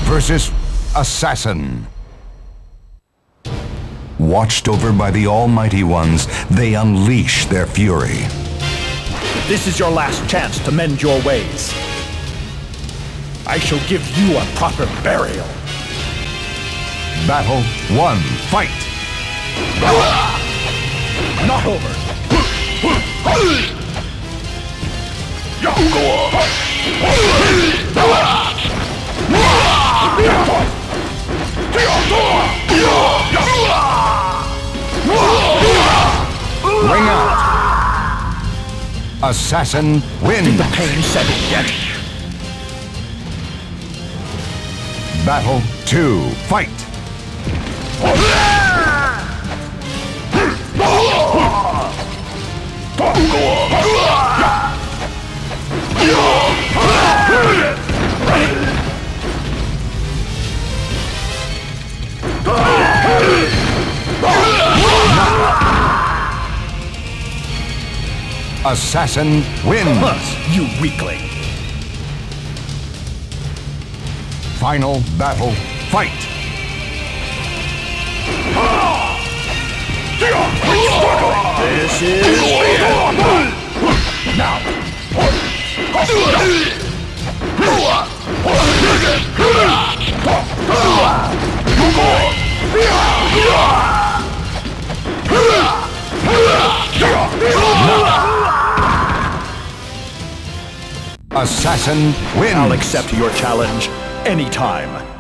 versus Assassin. Watched over by the Almighty Ones, they unleash their fury. This is your last chance to mend your ways. I shall give you a proper burial. Battle 1, fight! Not over. Ring out! Assassin wins! Did the pain set in yet? Battle 2, fight! Assassin wins! You weakling! Final battle, fight! This is now. Assassin wins! I'll accept your challenge anytime.